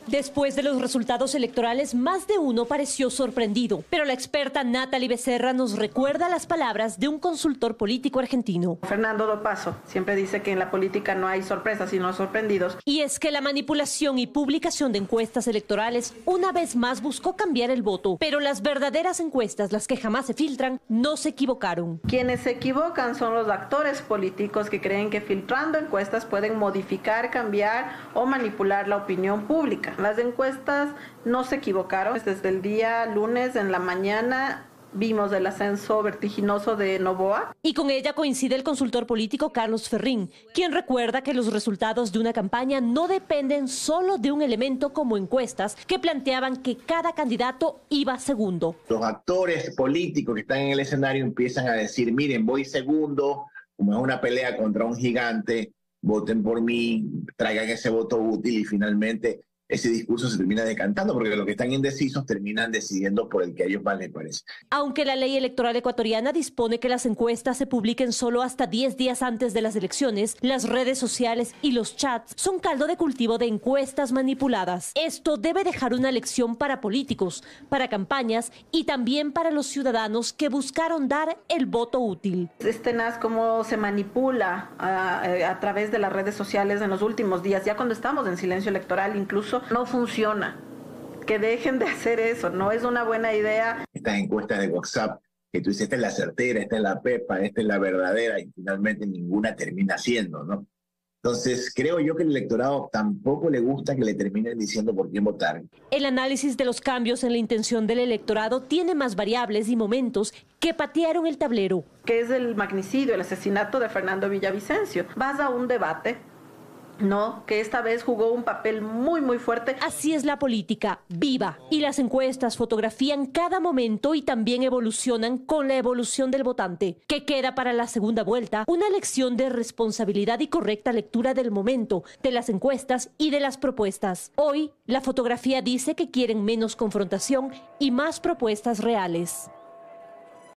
Después de los resultados electorales, más de uno pareció sorprendido, pero la experta Natalie Becerra nos recuerda las palabras de un consultor político argentino. Fernando Dopazo siempre dice que en la política no hay sorpresas, sino sorprendidos. Y es que la manipulación y publicación de encuestas electorales una vez más buscó cambiar el voto, pero las verdaderas encuestas, las que jamás se filtran, no se equivocaron. Quienes se equivocan son los actores políticos que creen que filtrando encuestas pueden modificar, cambiar o manipular la opinión pública. Las encuestas no se equivocaron. Desde el día lunes en la mañana vimos el ascenso vertiginoso de Noboa. Y con ella coincide el consultor político Carlos Ferrín, quien recuerda que los resultados de una campaña no dependen solo de un elemento como encuestas que planteaban que cada candidato iba segundo. Los actores políticos que están en el escenario empiezan a decir, miren, voy segundo, como es una pelea contra un gigante, voten por mí, traigan ese voto útil y finalmente ese discurso se termina decantando porque los que están indecisos terminan decidiendo por el que a ellos más les parece. Aunque la ley electoral ecuatoriana dispone que las encuestas se publiquen solo hasta 10 días antes de las elecciones, las redes sociales y los chats son caldo de cultivo de encuestas manipuladas. Esto debe dejar una lección para políticos, para campañas y también para los ciudadanos que buscaron dar el voto útil. Es tenaz cómo se manipula a través de las redes sociales en los últimos días, ya cuando estamos en silencio electoral incluso. No funciona, que dejen de hacer eso, no es una buena idea. Estas encuestas de WhatsApp, que tú dices, esta es la certera, esta es la pepa, esta es la verdadera, y finalmente ninguna termina siendo, ¿no? Entonces, creo yo que el electorado tampoco le gusta que le terminen diciendo por quién votar. El análisis de los cambios en la intención del electorado tiene más variables y momentos que patearon el tablero. Que es el magnicidio, el asesinato de Fernando Villavicencio. Vas a un debate, ¿no?, que esta vez jugó un papel muy fuerte. Así es la política, viva. Y las encuestas fotografían cada momento y también evolucionan con la evolución del votante. ¿Qué queda para la segunda vuelta? Una lección de responsabilidad y correcta lectura del momento, de las encuestas y de las propuestas. Hoy, la fotografía dice que quieren menos confrontación y más propuestas reales.